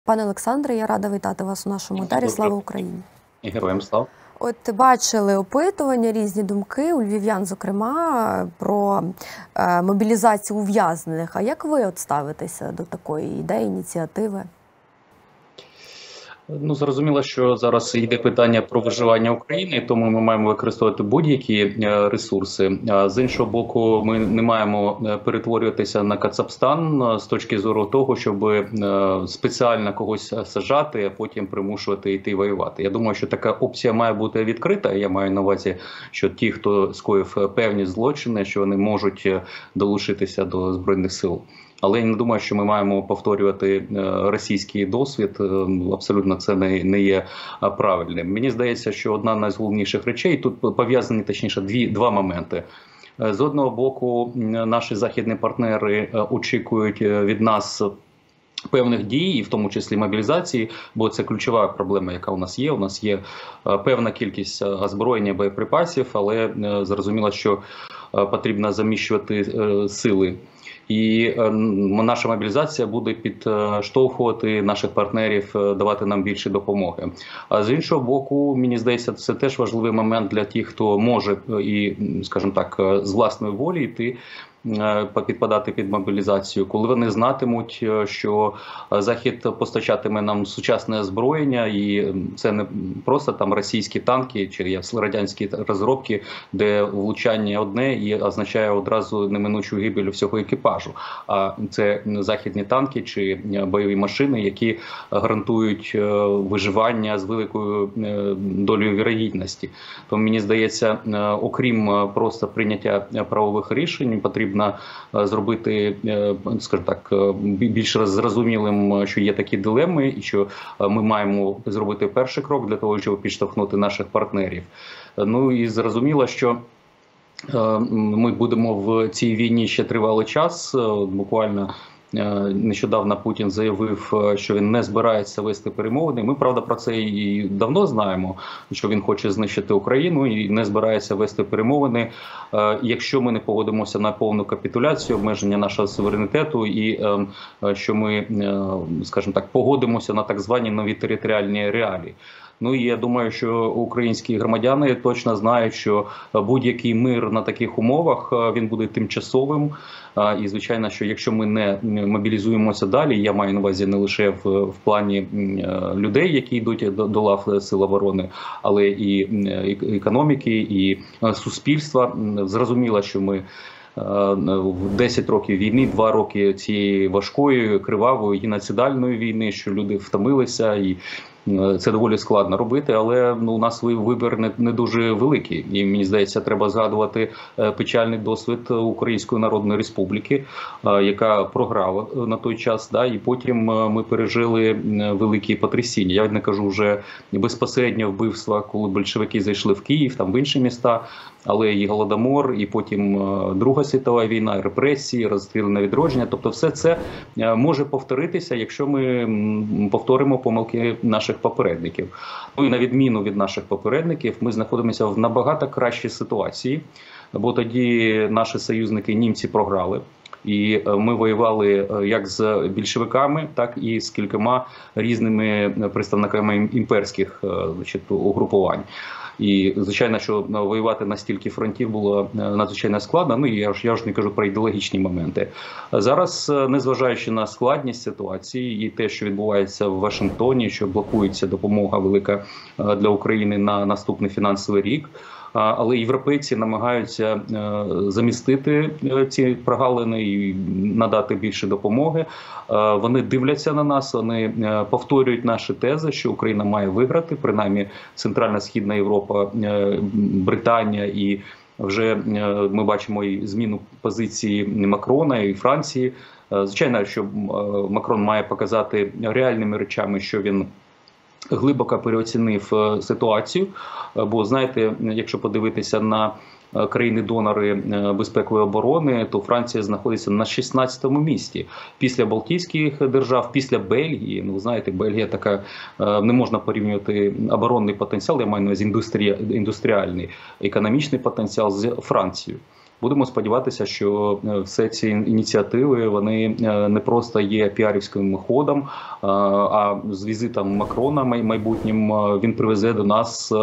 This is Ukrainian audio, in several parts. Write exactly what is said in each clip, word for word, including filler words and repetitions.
Пане Олександре, я рада вітати вас у нашому етері. Слава Україні! Героям слава! От бачили опитування, різні думки, у львів'ян, зокрема, про е, мобілізацію ув'язнених. А як ви от ставитеся до такої ідеї, ініціативи? Ну, зрозуміло, що зараз йде питання про виживання України, тому ми маємо використовувати будь-які ресурси. А з іншого боку, ми не маємо перетворюватися на Кацапстан з точки зору того, щоб спеціально когось саджати, а потім примушувати йти воювати. Я думаю, що така опція має бути відкрита. Я маю на увазі, що ті, хто скоїв певні злочини, що вони можуть долучитися до Збройних сил. Але я не думаю, що ми маємо повторювати російський досвід. Абсолютно це не, не є правильним. Мені здається, що одна з найголовніших речей, тут пов'язані, точніше, дві, два моменти. З одного боку, наші західні партнери очікують від нас певних дій, в тому числі мобілізації, бо це ключова проблема, яка у нас є. У нас є певна кількість озброєння, боєприпасів, але зрозуміло, що потрібно заміщувати сили. І наша мобілізація буде підштовхувати наших партнерів, давати нам більше допомоги. А з іншого боку, мені здається, це теж важливий момент для тих, хто може і, скажімо так, з власної волі йти, підпадати під мобілізацію, коли вони знатимуть, що Захід постачатиме нам сучасне озброєння, і це не просто там російські танки чи радянські розробки, де влучання одне і означає одразу неминучу гибель всього екіпажу. А це західні танки чи бойові машини, які гарантують виживання з великою долею вірогідності. Тому мені здається, окрім просто прийняття правових рішень, потрібно зробити, скажімо так, більш зрозумілим, що є такі дилеми, і що ми маємо зробити перший крок для того, щоб підштовхнути наших партнерів. Ну і зрозуміло, що ми будемо в цій війні ще тривалий час, буквально. Нещодавно Путін заявив, що він не збирається вести перемовини. Ми, правда, про це і давно знаємо, що він хоче знищити Україну і не збирається вести перемовини, якщо ми не погодимося на повну капітуляцію, обмеження нашого суверенітету і що ми, скажімо так, погодимося на так звані нові територіальні реалії. Ну і я думаю, що українські громадяни точно знають, що будь-який мир на таких умовах, він буде тимчасовим. І, звичайно, що якщо ми не мобілізуємося далі, я маю на увазі не лише в, в плані людей, які йдуть до, до лав Сил оборони, але і економіки, і суспільства. Зрозуміло, що ми в десять років війни, два роки цієї важкої, кривавої, геноцидальної війни, що люди втомилися, і це доволі складно робити, але ну, у нас вибір не, не дуже великий. І мені здається, треба згадувати печальний досвід Української Народної Республіки, яка програла на той час, да, і потім ми пережили великі потрясіння. Я не кажу вже безпосередньо вбивства, коли большевики зайшли в Київ, там в інші міста, але і Голодомор, і потім Друга світова війна, репресії, розстріли на відродження. Тобто все це може повторитися, якщо ми повторимо помилки наших попередників. Ну і на відміну від наших попередників, ми знаходимося в набагато кращій ситуації, бо тоді наші союзники німці програли. І ми воювали як з більшовиками, так і з кількома різними представниками імперських, значить, угрупувань. І, звичайно, що воювати на стільки фронтів було надзвичайно складно, ну і я ж, я ж не кажу про ідеологічні моменти. Зараз, незважаючи на складність ситуації і те, що відбувається в Вашингтоні, що блокується допомога велика для України на наступний фінансовий рік, але європейці намагаються замістити ці прогалини і надати більше допомоги. Вони дивляться на нас, вони повторюють наші тези, що Україна має виграти, принаймні Центральна-Східна Європа, Британія, і вже ми бачимо і зміну позиції Макрона і Франції. Звичайно, що Макрон має показати реальними речами, що він глибоко переоцінив ситуацію, бо, знаєте, якщо подивитися на країни-донори безпекової оборони, то Франція знаходиться на шістнадцятому місці. Після Балтійських держав, після Бельгії. Ну, знаєте, Бельгія така, не можна порівнювати оборонний потенціал, я маю на увазі індустрі... індустріальний, економічний потенціал з Францією. Будемо сподіватися, що все ці ініціативи вони не просто є піарівським ходом, а з візитом Макрона майбутнім він привезе до нас,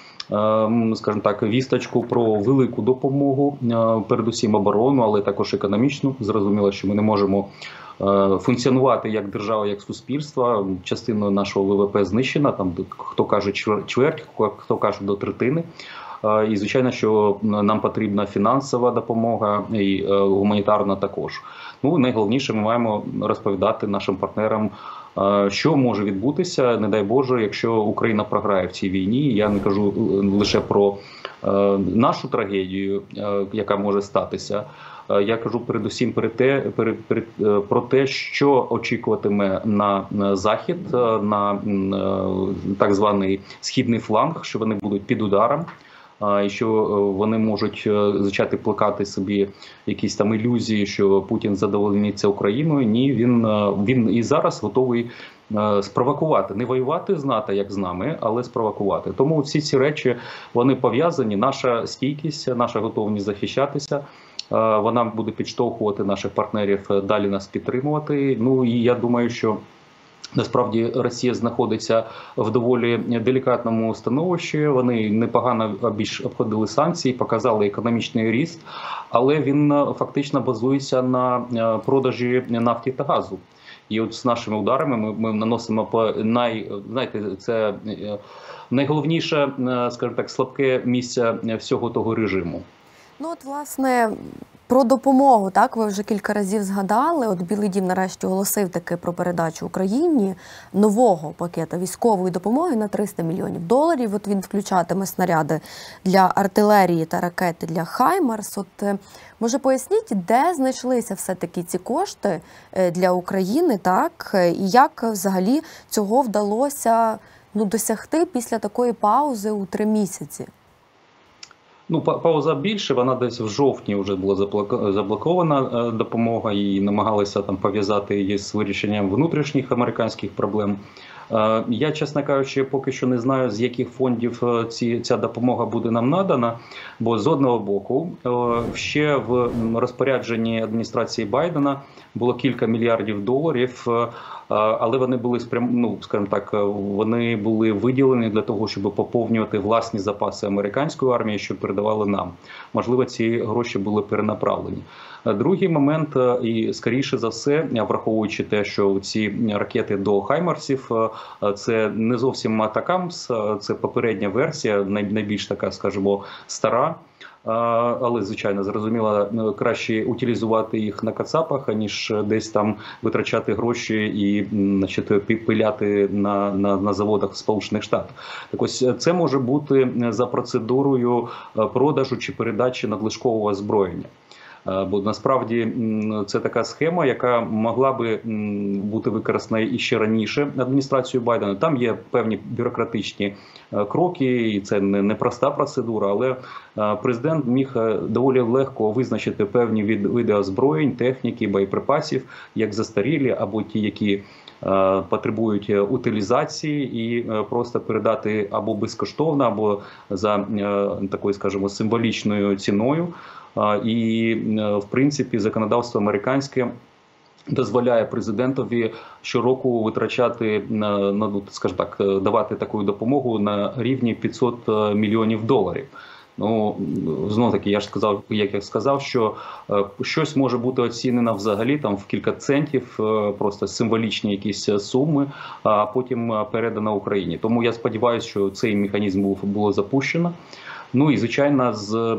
скажімо так, вісточку про велику допомогу, передусім оборону, але також економічну. Зрозуміло, що ми не можемо функціонувати як держава, як суспільство. Частина нашого ВВП знищена, там хто каже чверть, хто каже до третини. І, звичайно, що нам потрібна фінансова допомога і гуманітарна також. Ну, найголовніше, ми маємо розповідати нашим партнерам, що може відбутися, не дай Боже, якщо Україна програє в цій війні. Я не кажу лише про нашу трагедію, яка може статися. Я кажу передусім про те, про те, що очікуватиме на Захід, на так званий східний фланг, що вони будуть під ударом. І що вони можуть почати плекати собі якісь там ілюзії, що Путін задовольниться Україною. Ні, він, він і зараз готовий спровокувати, не воювати з НАТО, як з нами, але спровокувати. Тому всі ці речі, вони пов'язані. Наша стійкість, наша готовність захищатися, вона буде підштовхувати наших партнерів далі нас підтримувати. Ну і я думаю, що насправді Росія знаходиться в доволі делікатному становищі. Вони непогано обходили санкції, показали економічний ріст, але він фактично базується на продажі нафти та газу. І от з нашими ударами ми, ми наносимо по най, знаєте, це найголовніше, скажімо так, слабке місце всього того режиму. Ну от, власне, про допомогу, так, ви вже кілька разів згадали. От Білий дім нарешті оголосив таки про передачу Україні нового пакета військової допомоги на триста мільйонів доларів. От він включатиме снаряди для артилерії та ракети для «Хаймарс». От, може, поясніть, де знайшлися все-таки ці кошти для України, так? І як взагалі цього вдалося, ну, досягти після такої паузи у три місяці? Ну, пауза більше, вона десь в жовтні вже була заблокована допомога і намагалися там пов'язати її з вирішенням внутрішніх американських проблем. Я, чесно кажучи, поки що не знаю, з яких фондів ці, ця допомога буде нам надана, бо з одного боку ще в розпорядженні адміністрації Байдена було кілька мільярдів доларів, але вони були спрям... ну, скажімо так, вони були виділені для того, щоб поповнювати власні запаси американської армії, що передавали нам. Можливо, ці гроші були перенаправлені. Другий момент, і скоріше за все, враховуючи те, що ці ракети до «Хаймарсів» – це не зовсім «Атакамс», це попередня версія, найбільш така, скажімо, стара. Але, звичайно, зрозуміло, краще утилізувати їх на кацапах, аніж десь там витрачати гроші і, значить, пиляти на, на, на заводах Сполучених Штатів. Так ось, це може бути за процедурою продажу чи передачі надлишкового озброєння. Бо насправді це така схема, яка могла би бути використана іще раніше адміністрацією Байдена. Там є певні бюрократичні кроки, і це не проста процедура, але президент міг доволі легко визначити певні види озброєнь, техніки, боєприпасів, як застарілі або ті, які потребують утилізації, і просто передати або безкоштовно, або за такою, скажімо, символічною ціною. І, в принципі, законодавство американське дозволяє президентові щороку витрачати, на, скажімо так, давати таку допомогу на рівні п'ятсот мільйонів доларів. Ну, знову таки, я ж сказав, як я сказав, що е, щось може бути оцінено взагалі там в кілька центів, е, просто символічні якісь суми, а потім передано Україні. Тому я сподіваюся, що цей механізм був було запущено. Ну і, звичайно, з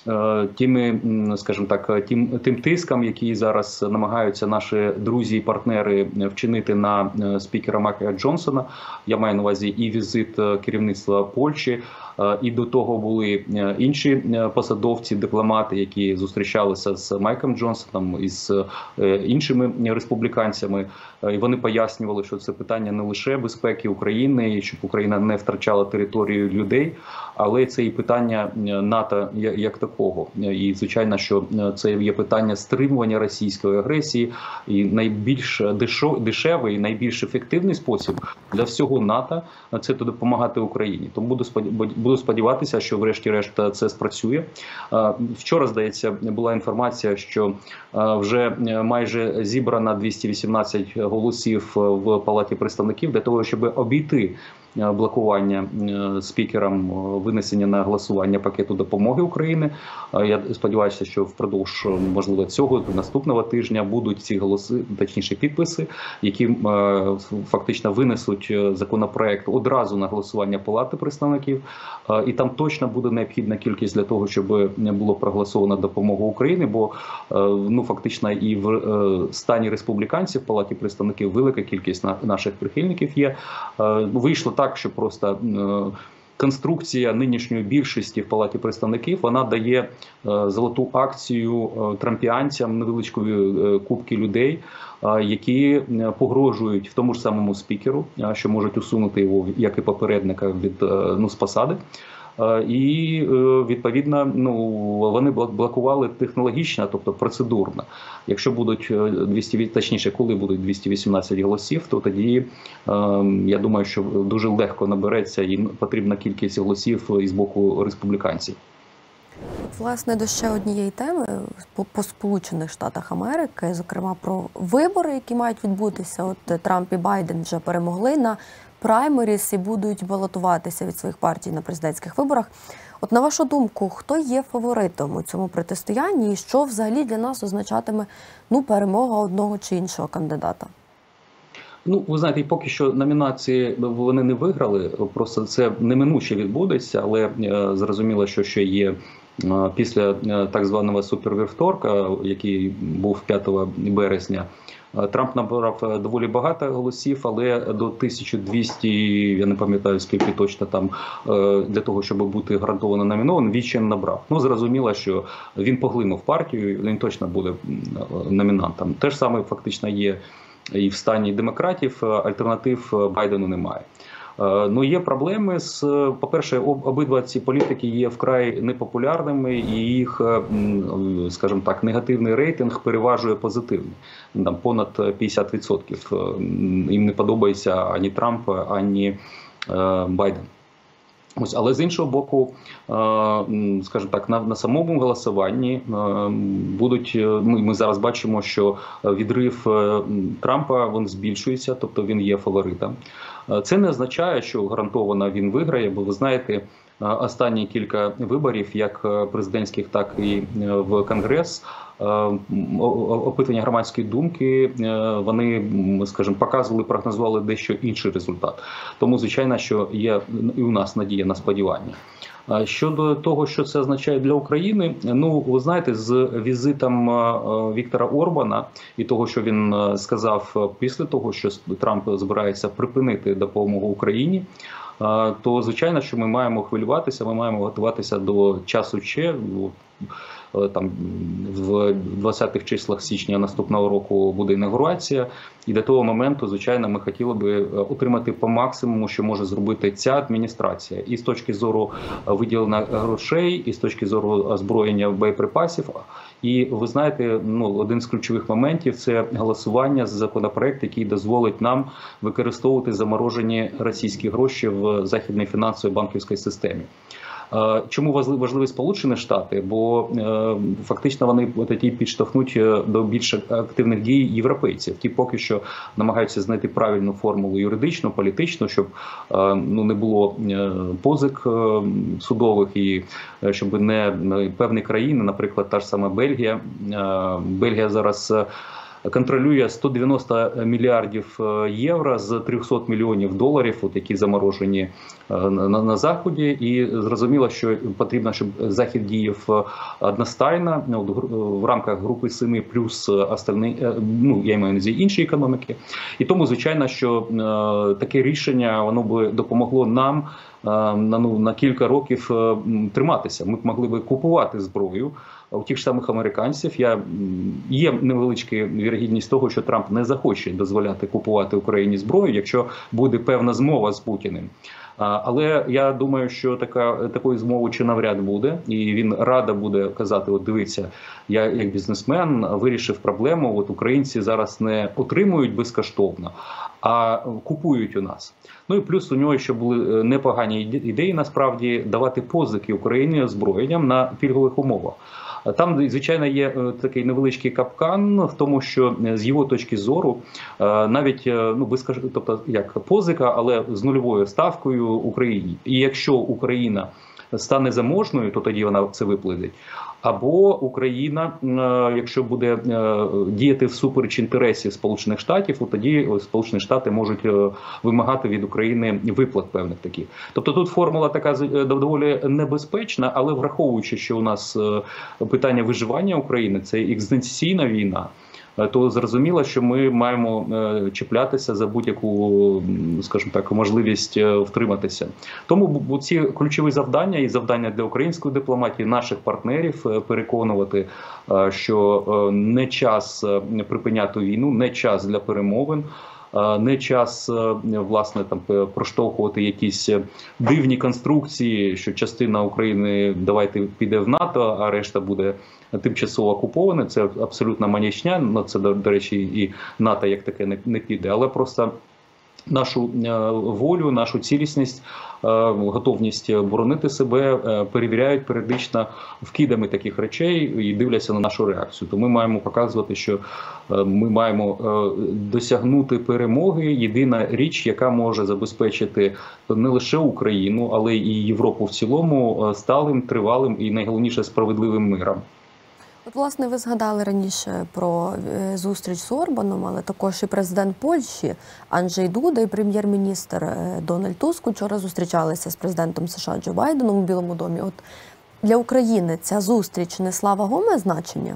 тими, скажімо так, тим, тим тиском, які зараз намагаються наші друзі і партнери вчинити на спікера Майкла Джонсона. Я маю на увазі і візит керівництва Польщі, і до того були інші посадовці, дипломати, які зустрічалися з Майклом Джонсоном і з іншими республіканцями. І вони пояснювали, що це питання не лише безпеки України, щоб Україна не втрачала територію людей, але це і питання НАТО як такого. І, звичайно, що це є питання стримування російської агресії, і найбільш дешевий, і найбільш ефективний спосіб для всього НАТО – це допомагати Україні. Тому буду буду сподіватися, що врешті-решт це спрацює. Вчора, здається, була інформація, що вже майже зібрано двісті вісімнадцять голосів в Палаті представників для того, щоб обійти блокування спікерам винесення на голосування пакету допомоги України. Я сподіваюся, що впродовж, можливо, цього наступного тижня будуть ці голоси, точніше підписи, які фактично винесуть законопроект одразу на голосування Палати представників. І там точно буде необхідна кількість для того, щоб було проголосовано допомогу Україні, бо ну фактично і в стані республіканців в Палаті представників велика кількість наших прихильників є. Вийшло так, що просто конструкція нинішньої більшості в Палаті представників, вона дає золоту акцію трампіанцям, невеличкої купки людей, які погрожують в тому ж самому спікеру, що можуть усунути його, як і попередника, від ну, з посади. І, відповідно, ну, вони блокували технологічно, тобто процедурно. Якщо будуть двісті, точніше, коли будуть двісті вісімнадцять голосів, то тоді, я думаю, що дуже легко набереться і потрібна кількість голосів із боку республіканців. Власне, до ще однієї теми по Сполучених Штатах Америки, зокрема про вибори, які мають відбутися. От Трамп і Байден вже перемогли на праймеріс і будуть балотуватися від своїх партій на президентських виборах. От на вашу думку, хто є фаворитом у цьому протистоянні і що взагалі для нас означатиме ну, перемога одного чи іншого кандидата? Ну, ви знаєте, поки що номінації вони не виграли, просто це неминуче відбудеться, але зрозуміло, що ще є після так званого супервівторка, який був п'ятого березня, Трамп набрав доволі багато голосів, але до тисячі двісті, я не пам'ятаю скільки точно там, для того, щоб бути гарантовано номінованим, він ще не набрав. Ну, зрозуміло, що він поглинув партію, він точно буде номінантом. Те ж саме фактично є і в стані демократів, альтернатив Байдену немає. Ну, є проблеми з, по-перше, обидва ці політики є вкрай непопулярними, і їх, скажімо так, негативний рейтинг переважує позитивний. Там понад п'ятдесят відсотків їм не подобається ані Трамп, ані Байден. Ось, але з іншого боку, скажімо так, на, на самому голосуванні будуть, ми, ми зараз бачимо, що відрив Трампа він збільшується, тобто він є фаворитом. Це не означає, що гарантовано він виграє, бо ви знаєте, останні кілька виборів, як президентських, так і в Конгрес, опитування громадської думки, вони, скажімо, показували, прогнозували дещо інший результат. Тому, звичайно, що є і у нас надія на сподівання. Щодо того, що це означає для України, ну, ви знаєте, з візитом Віктора Орбана і того, що він сказав після того, що Трамп збирається припинити допомогу Україні, то, звичайно, що ми маємо хвилюватися, ми маємо готуватися до часу Ч. Там в двадцятих числах січня наступного року буде інаугурація, і до того моменту, звичайно, ми хотіли би отримати по максимуму, що може зробити ця адміністрація, і з точки зору виділення грошей, і з точки зору озброєння боєприпасів. І ви знаєте, ну, один з ключових моментів – це голосування за законопроект, який дозволить нам використовувати заморожені російські гроші в західній фінансовій банківській системі. Чому важливі Сполучені Штати? Бо фактично вони тоді підштовхнуть до більш активних дій європейців. Ті поки що намагаються знайти правильну формулу юридичну, політичну, щоб ну, не було позик судових і щоб не певні країни, наприклад, та ж сама Бельгія. Бельгія зараз контролює сто дев'яносто мільярдів євро з триста мільйонів доларів, от які заморожені на, на, на Заході. І зрозуміло, що потрібно, щоб Захід діяв одностайно в рамках групи семи плюс остальні, ну, я маю на увазі інші економіки. І тому, звичайно, що таке рішення, воно би допомогло нам на, ну, на кілька років триматися. Ми б могли би купувати зброю у тих ж самих американців. Я, є невеличка вірогідність того, що Трамп не захоче дозволяти купувати Україні зброю, якщо буде певна змова з Путіним. Але я думаю, що така такої змови чи навряд буде, і він рада буде казати: от дивіться, я як бізнесмен вирішив проблему. От українці зараз не отримують безкоштовно, а купують у нас. Ну і плюс у нього ще були непогані ідеї, насправді, давати позики Україні озброєнням на пільгових умовах. Там, звичайно, є такий невеличкий капкан в тому, що з його точки зору навіть, ну, безкоштовно, тобто як позика, але з нульовою ставкою Україні. І якщо Україна стане заможною, то тоді вона це виплатить. Або Україна, якщо буде діяти всупереч інтересів Сполучених Штатів, то тоді Сполучені Штати можуть вимагати від України виплат певних таких. Тобто тут формула така доволі небезпечна, але враховуючи, що у нас питання виживання України – це екзистенційна війна, то зрозуміло, що ми маємо чіплятися за будь-яку, скажімо так, можливість втриматися. Тому ці ключові завдання і завдання для української дипломатії, наших партнерів переконувати, що не час припиняти війну, не час для перемовин, не час, власне, там проштовхувати якісь дивні конструкції, що частина України давайте піде в НАТО, а решта буде тимчасово окуповане. Це абсолютна маячня. Ну, це, до, до речі, і НАТО як таке не, не піде, але просто нашу волю, нашу цілісність, готовність боронити себе перевіряють періодично вкидами таких речей і дивляться на нашу реакцію. То ми маємо показувати, що ми маємо досягнути перемоги. Єдина річ, яка може забезпечити не лише Україну, але і Європу в цілому сталим, тривалим і, найголовніше, справедливим миром. От, власне, ви згадали раніше про зустріч з Орбаном, але також і президент Польщі Анджей Дуда і прем'єр-міністр Дональд Туск вчора зустрічалися з президентом США Джо Байденом у Білому домі. От для України ця зустріч несла вагоме значення?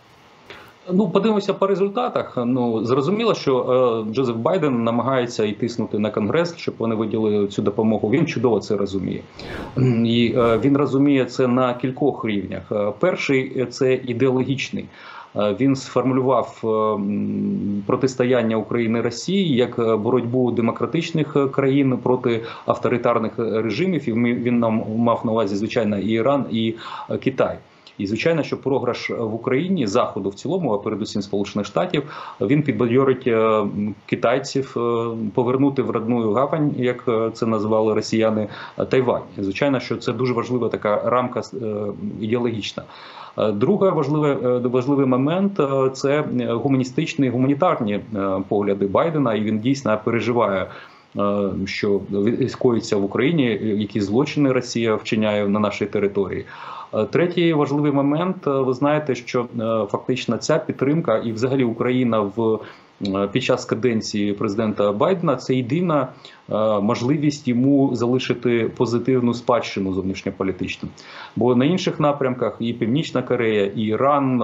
Ну, подивимося по результатах. Ну, зрозуміло, що е, Джозеф Байден намагається і тиснути на Конгрес, щоб вони виділили цю допомогу. Він чудово це розуміє. І е, він розуміє це на кількох рівнях. Перший – це ідеологічний. Він сформулював протистояння України і Росії як боротьбу демократичних країн проти авторитарних режимів. І він нам мав на увазі, звичайно, і Іран, і Китай. І, звичайно, що програш в Україні, Заходу в цілому, а передусім Сполучених Штатів, він підбадьорить китайців повернути в родну гавань, як це назвали росіяни, Тайвань. Звичайно, що це дуже важлива така рамка ідеологічна. Другий важливий, важливий момент – це гуманістичні, гуманітарні погляди Байдена, і він дійсно переживає, що скоїться в Україні, які злочини Росія вчиняє на нашій території. Третій важливий момент, ви знаєте, що фактично ця підтримка і взагалі Україна в під час каденції президента Байдена – це єдина можливість йому залишити позитивну спадщину зовнішньополітичну. Бо на інших напрямках і Північна Корея, і Іран,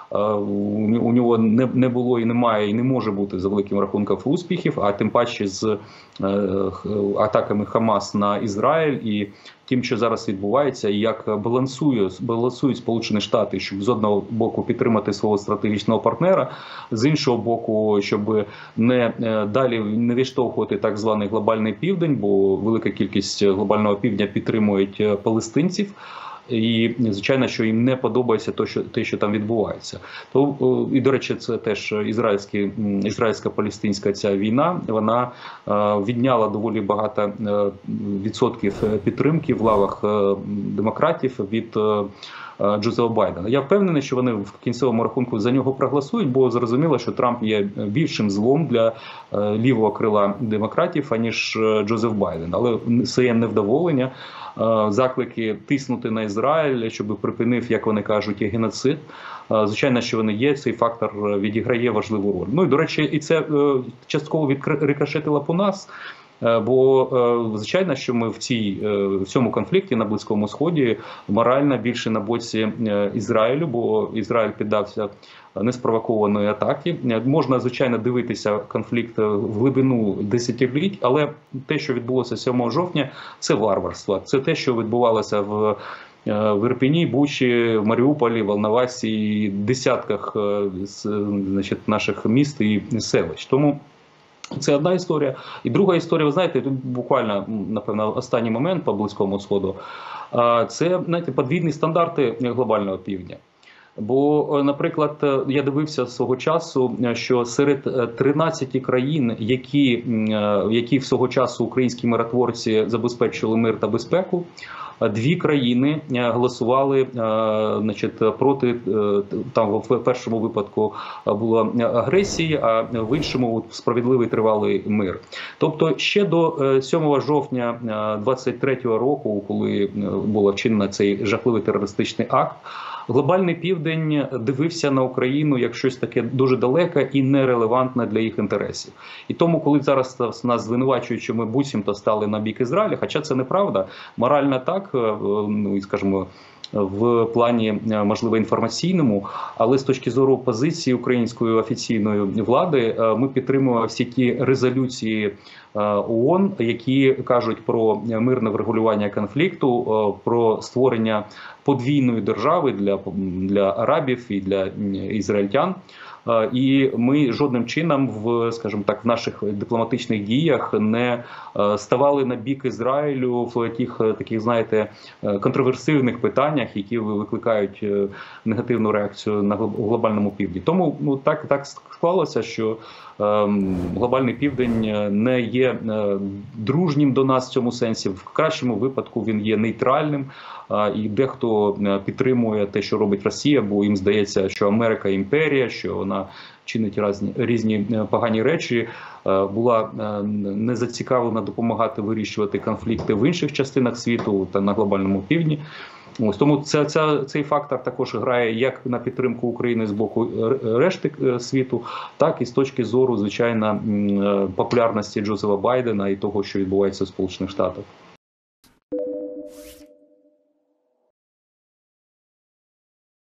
у нього не було і немає, і не може бути за великим рахунком успіхів, а тим паче з атаками Хамас на Ізраїль і тим, що зараз відбувається, і як балансують, балансують Сполучені Штати, щоб з одного боку підтримати свого стратегічного партнера, з іншого боку, щоб не далі не відштовхувати так званий глобальний південь, бо велика кількість глобального півдня підтримують палестинців. І, звичайно, що їм не подобається те, що, те, що там відбувається. То, і, до речі, це теж ізраїльсько-палестинська ця війна, вона відняла доволі багато відсотків підтримки в лавах демократів від Джозефа Байдена. Я впевнений, що вони в кінцевому рахунку за нього проголосують, бо зрозуміло, що Трамп є більшим злом для лівого крила демократів, аніж Джозеф Байден. Але це є невдоволення, заклики тиснути на Ізраїль, щоб припинив, як вони кажуть, геноцид. Звичайно, що вони є, цей фактор відіграє важливу роль. Ну і, до речі, і це частково відрикошетило по нас. Бо, звичайно, що ми в, цій, в цьому конфлікті на Близькому Сході морально більше на боці Ізраїлю, бо Ізраїль піддався неспровокованої атаки. Можна, звичайно, дивитися конфлікт в глибину десятиліть, але те, що відбулося сьомого жовтня, це варварство. Це те, що відбувалося в в Ірпені, Бучі, в Маріуполі, Волновасі і десятках, значить, наших міст і селищ. Тому Це одна історія. І друга історія, ви знаєте, тут буквально, напевно, останній момент по Близькому Сходу. Це, знаєте, подвійні стандарти глобального півдня. Бо, наприклад, я дивився свого часу, що серед тринадцяти країн, які, які свого часу українські миротворці забезпечили мир та безпеку, дві країни голосували, значить, проти, там в першому випадку було агресії, а в іншому справедливий тривалий мир. Тобто ще до сьомого жовтня двадцять третього року, коли було вчинено цей жахливий терористичний акт, глобальний південь дивився на Україну як щось таке дуже далеке і нерелевантне для їх інтересів. І тому, коли зараз нас звинувачують, що ми буцімто стали на бік Ізраїля, хоча це неправда, морально так, ну і скажімо, в плані, можливо, інформаційному, але з точки зору позиції української офіційної влади ми підтримуємо всі ті резолюції ООН, які кажуть про мирне врегулювання конфлікту, про створення подвійної держави для, для арабів і для ізраїльтян. І ми жодним чином в, скажімо так, в наших дипломатичних діях не ставали на бік Ізраїлю в тих таких, знаєте, контроверсивних питаннях, які викликають негативну реакцію на глобальному півдні. Тому ну так так склалося, що ем, глобальний південь не є дружнім до нас в цьому сенсі. В кращому випадку він є нейтральним. І дехто підтримує те, що робить Росія, бо їм здається, що Америка – імперія, що вона чинить різні, різні погані речі, була не зацікавлена допомагати вирішувати конфлікти в інших частинах світу та на глобальному півдні. Ось тому це, це, цей фактор також грає як на підтримку України з боку решти світу, так і з точки зору, звичайно, популярності Джозефа Байдена і того, що відбувається в Сполучених Штатах.